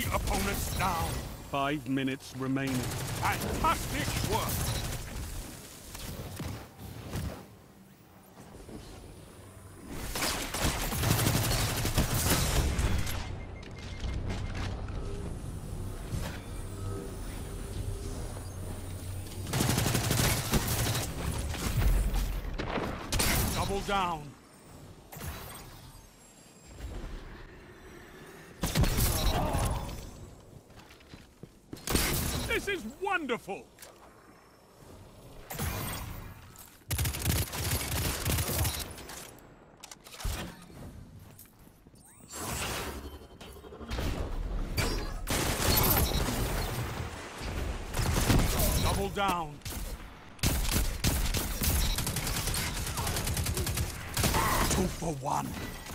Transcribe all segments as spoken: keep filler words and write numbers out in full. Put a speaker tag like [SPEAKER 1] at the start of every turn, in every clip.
[SPEAKER 1] opponents down.
[SPEAKER 2] Five minutes remaining.
[SPEAKER 1] Fantastic work. Double down. This is wonderful! Double down. Two for one.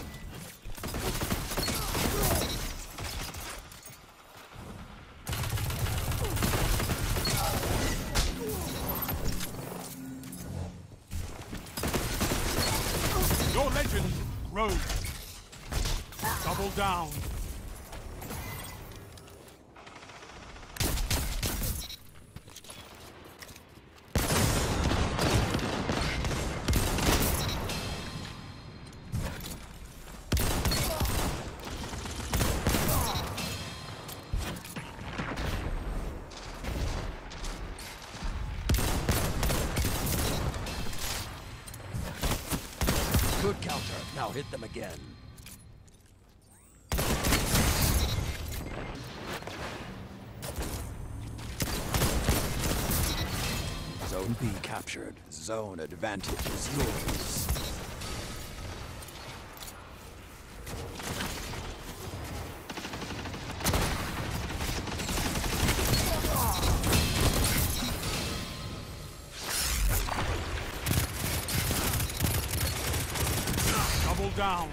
[SPEAKER 1] Your legend grows. Double down.
[SPEAKER 3] Good counter. Now hit them again. Zone B captured. Zone advantage is yours.
[SPEAKER 1] Double down.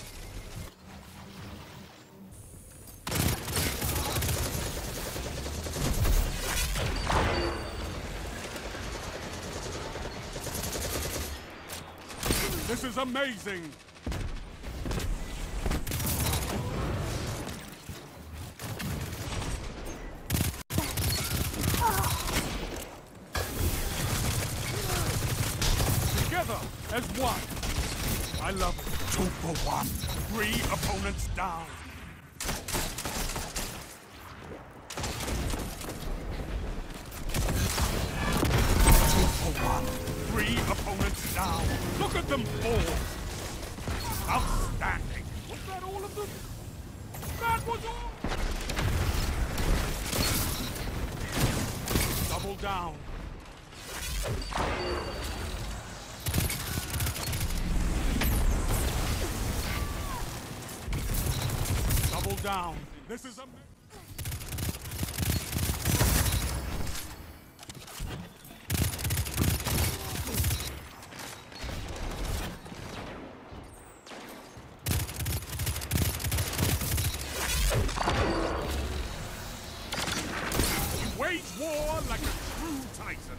[SPEAKER 1] This is amazing. Together as one. I love it. Two for one. Three opponents down. Two for one. Three opponents down. Look at them fall. Outstanding. Was that all of them? That was all. Double down. Double down. This is a... You wage war like a true titan.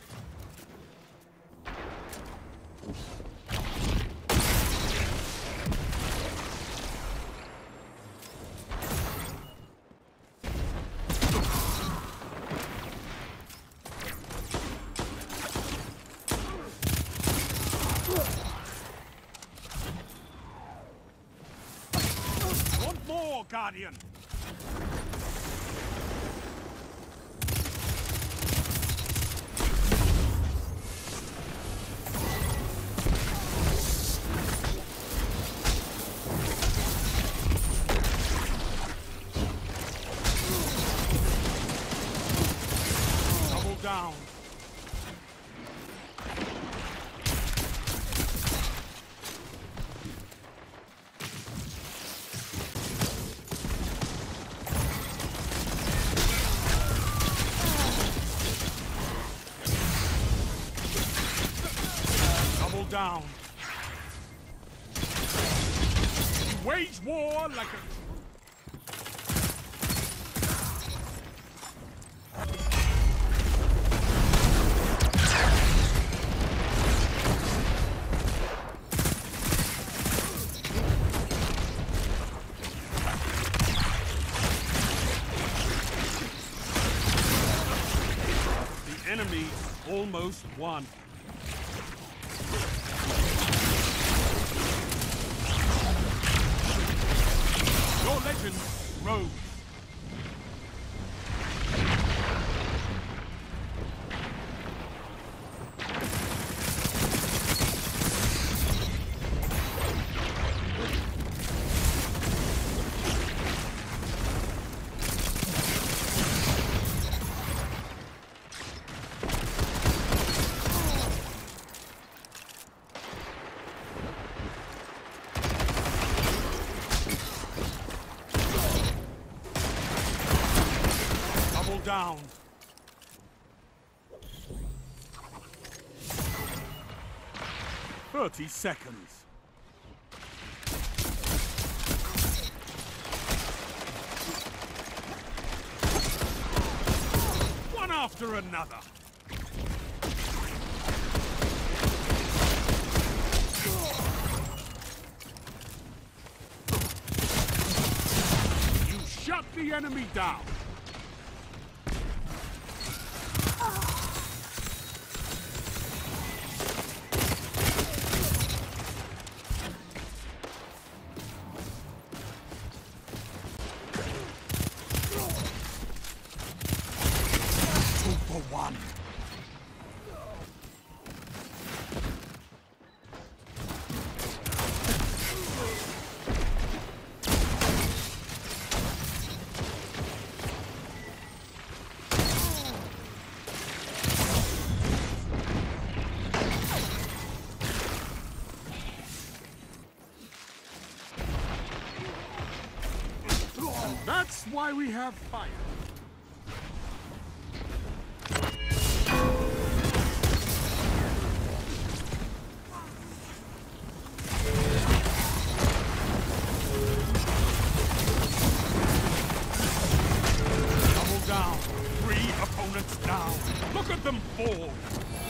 [SPEAKER 1] Want more, Guardian? Double down. Double down. You wage war like a...
[SPEAKER 2] Enemy almost won. Your legend rose. Down. Thirty seconds. One after another. You shut the enemy down. One. That's why we have fire. Down. Look at them fall!